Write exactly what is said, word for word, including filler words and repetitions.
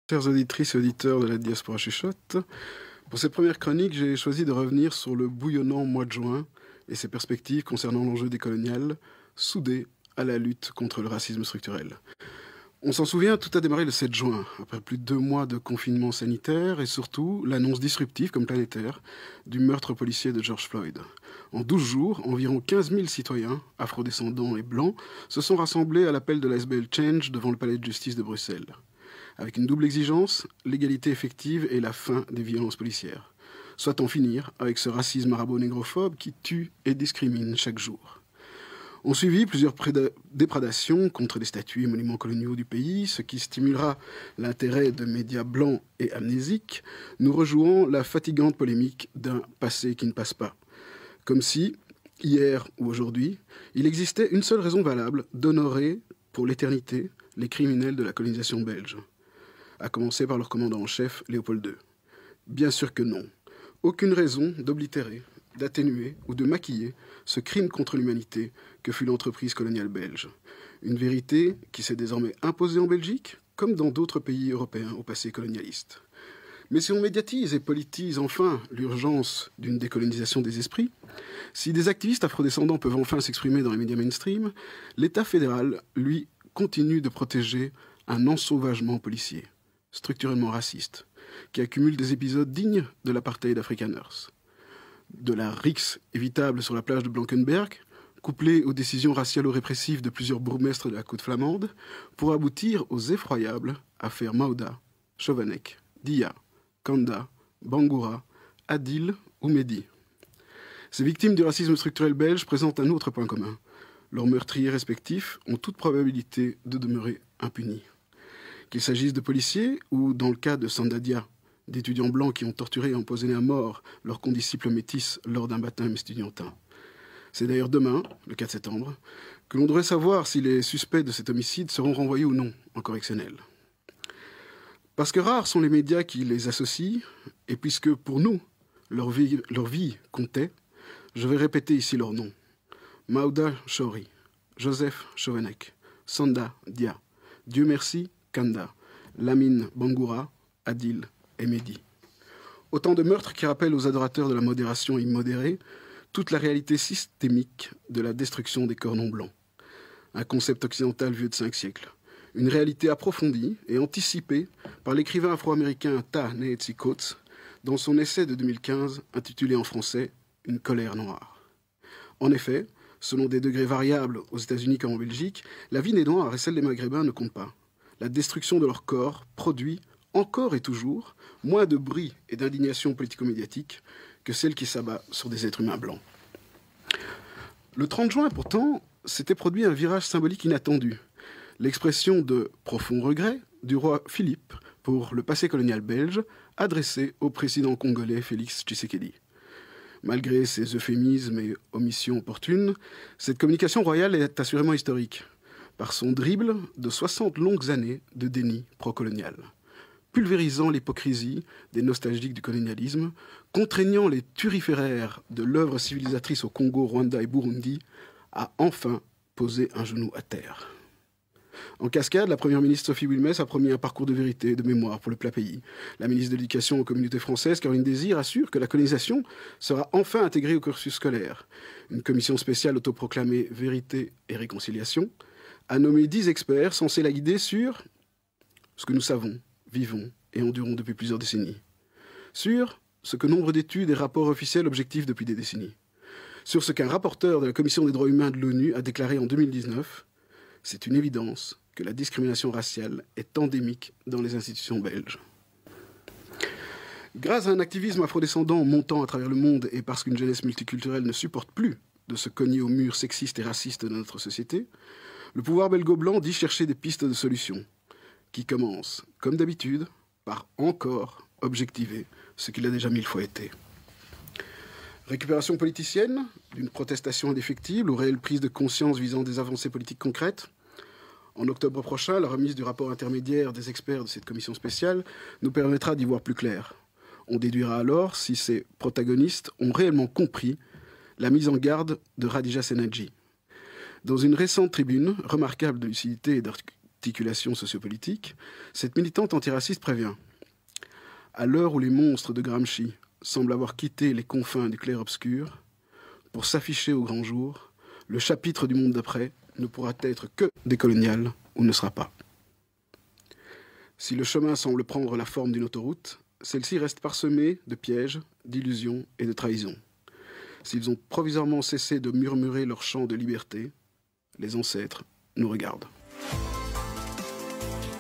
Chères auditrices et auditeurs de la Diaspora Chuchote, pour cette première chronique, j'ai choisi de revenir sur le bouillonnant mois de juin et ses perspectives concernant l'enjeu décolonial, soudé à la lutte contre le racisme structurel. On s'en souvient, tout a démarré le sept juin, après plus de deux mois de confinement sanitaire et surtout l'annonce disruptive comme planétaire du meurtre policier de George Floyd. En douze jours, environ quinze mille citoyens, afrodescendants et blancs, se sont rassemblés à l'appel de l'A S B L Change devant le palais de justice de Bruxelles. Avec une double exigence, l'égalité effective et la fin des violences policières. Soit en finir avec ce racisme arabo-négrophobe qui tue et discrimine chaque jour. On suivit plusieurs déprédations contre les statues et monuments coloniaux du pays, ce qui stimulera l'intérêt de médias blancs et amnésiques, nous rejouant la fatigante polémique d'un passé qui ne passe pas. Comme si, hier ou aujourd'hui, il existait une seule raison valable d'honorer pour l'éternité les criminels de la colonisation belge, à commencer par leur commandant en chef, Léopold deux. Bien sûr que non. Aucune raison d'oblitérer, d'atténuer ou de maquiller ce crime contre l'humanité que fut l'entreprise coloniale belge. Une vérité qui s'est désormais imposée en Belgique, comme dans d'autres pays européens au passé colonialiste. Mais si on médiatise et politise enfin l'urgence d'une décolonisation des esprits, si des activistes afrodescendants peuvent enfin s'exprimer dans les médias mainstream, l'État fédéral, lui, continue de protéger un ensauvagement policier, structurellement raciste, qui accumule des épisodes dignes de l'apartheid afrikaners. De la rixe évitable sur la plage de Blankenberg, couplée aux décisions racialo-répressives de plusieurs bourgmestres de la côte flamande, pour aboutir aux effroyables affaires Maouda, Chovanec, Dia, Kanda, Bangoura, Adil ou Mehdi. Ces victimes du racisme structurel belge présentent un autre point commun. Leurs meurtriers respectifs ont toute probabilité de demeurer impunis. Qu'il s'agisse de policiers ou, dans le cas de Sandadia, d'étudiants blancs qui ont torturé et empoisonné à mort leurs condisciples métis lors d'un baptême estudiantin. C'est d'ailleurs demain, le quatre septembre, que l'on devrait savoir si les suspects de cet homicide seront renvoyés ou non en correctionnel. Parce que rares sont les médias qui les associent, et puisque pour nous, leur vie, leur vie comptait, je vais répéter ici leurs noms. Maouda Chauri, Joseph Chovanec, Sanda Dia, Dieu merci, Kanda, Lamine Bangoura, Adil et Mehdi. Autant de meurtres qui rappellent aux adorateurs de la modération immodérée toute la réalité systémique de la destruction des corps non blancs. Un concept occidental vieux de cinq siècles. Une réalité approfondie et anticipée par l'écrivain afro-américain Ta-Nehisi Coates dans son essai de deux mille quinze intitulé en français « Une colère noire ». En effet, selon des degrés variables aux États-Unis comme en Belgique, la vie des Noirs et celle des Maghrébins ne compte pas. La destruction de leur corps produit, encore et toujours, moins de bruit et d'indignation politico-médiatique que celle qui s'abat sur des êtres humains blancs. Le trente juin, pourtant, s'était produit un virage symbolique inattendu. L'expression de profond regret du roi Philippe pour le passé colonial belge adressé au président congolais Félix Tshisekedi. Malgré ses euphémismes et omissions opportunes, cette communication royale est assurément historique, par son dribble de soixante longues années de déni pro-colonial, pulvérisant l'hypocrisie des nostalgiques du colonialisme, contraignant les turiféraires de l'œuvre civilisatrice au Congo, Rwanda et Burundi à enfin poser un genou à terre. En cascade, la première ministre Sophie Wilmès a promis un parcours de vérité et de mémoire pour le plat pays. La ministre de l'Éducation aux communautés françaises, Caroline Désir, assure que la colonisation sera enfin intégrée au cursus scolaire. Une commission spéciale autoproclamée Vérité et Réconciliation a nommé dix experts censés la guider sur ce que nous savons, vivons et endurons depuis plusieurs décennies. Sur ce que nombre d'études et rapports officiels objectifs depuis des décennies. Sur ce qu'un rapporteur de la Commission des droits humains de l'ONU a déclaré en deux mille dix-neuf. C'est une évidence que la discrimination raciale est endémique dans les institutions belges. Grâce à un activisme afrodescendant montant à travers le monde et parce qu'une jeunesse multiculturelle ne supporte plus de se cogner au mur sexiste et raciste de notre société, le pouvoir belgo-blanc dit chercher des pistes de solutions, qui commencent, comme d'habitude, par encore objectiver ce qu'il a déjà mille fois été. Récupération politicienne, d'une protestation indéfectible aux réelles prises de conscience visant des avancées politiques concrètes. En octobre prochain, la remise du rapport intermédiaire des experts de cette commission spéciale nous permettra d'y voir plus clair. On déduira alors si ces protagonistes ont réellement compris la mise en garde de Khadija Senadji. Dans une récente tribune, remarquable de lucidité et articulation sociopolitique, cette militante antiraciste prévient. À l'heure où les monstres de Gramsci semblent avoir quitté les confins du clair-obscur, pour s'afficher au grand jour, le chapitre du monde d'après ne pourra être que décolonial ou ne sera pas. Si le chemin semble prendre la forme d'une autoroute, celle-ci reste parsemée de pièges, d'illusions et de trahisons. S'ils ont provisoirement cessé de murmurer leur chant de liberté, les ancêtres nous regardent.